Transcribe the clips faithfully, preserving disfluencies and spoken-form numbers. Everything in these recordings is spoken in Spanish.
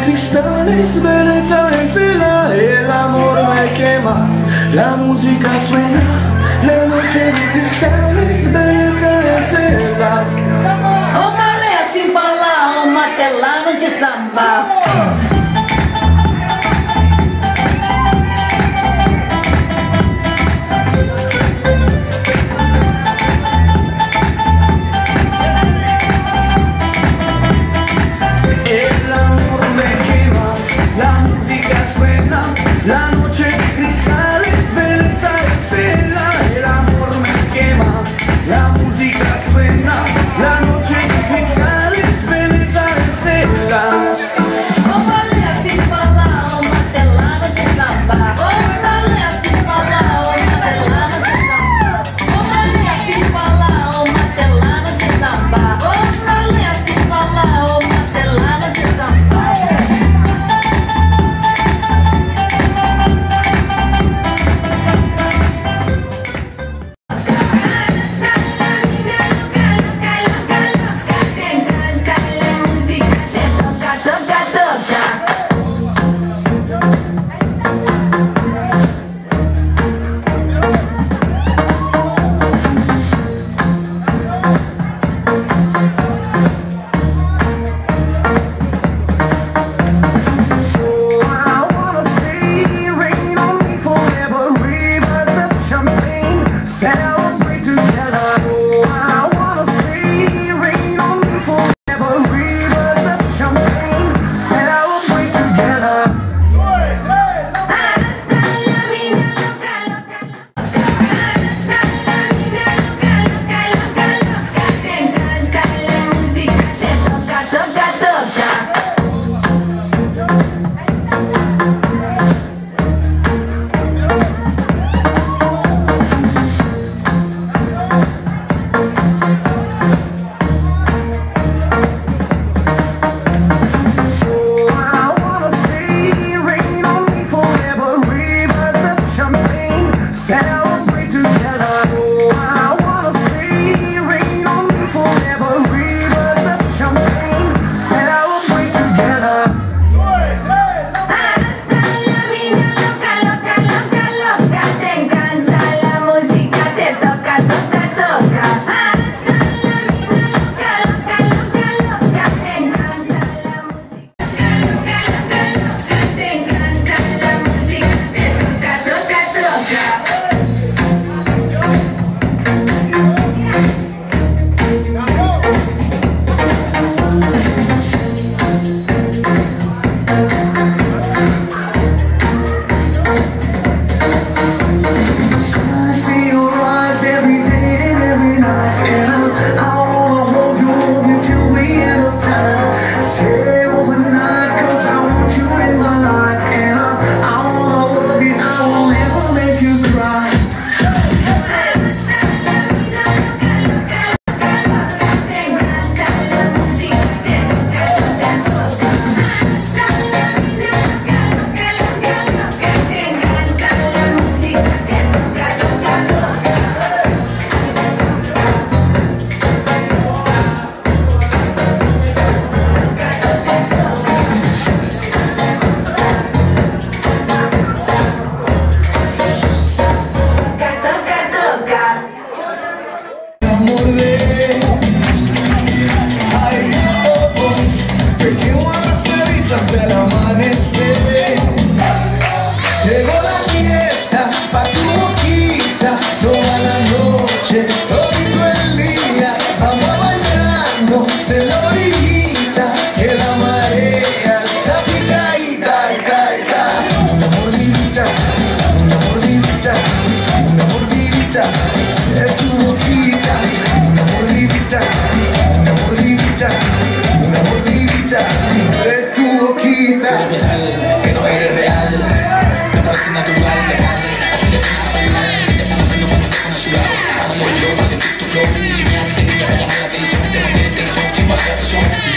cristales, belleza en fila, el amor me quema, la música suena, la noche de cristales, belleza en fila. Uma lé assim falar, uma telama de samba. La noche de cristales, belleza en fila, el amor me quema, la música suena, la noche de cristales, belleza en fila. Uma lé assim falar, uma telama de samba. Uma lé assim falar, uma telama de samba. Uma lé assim falar, uma telama de samba. Uma lé assim falar, uma telama de samba.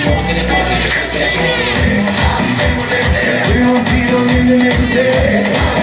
Estoy un tiro en mi mente.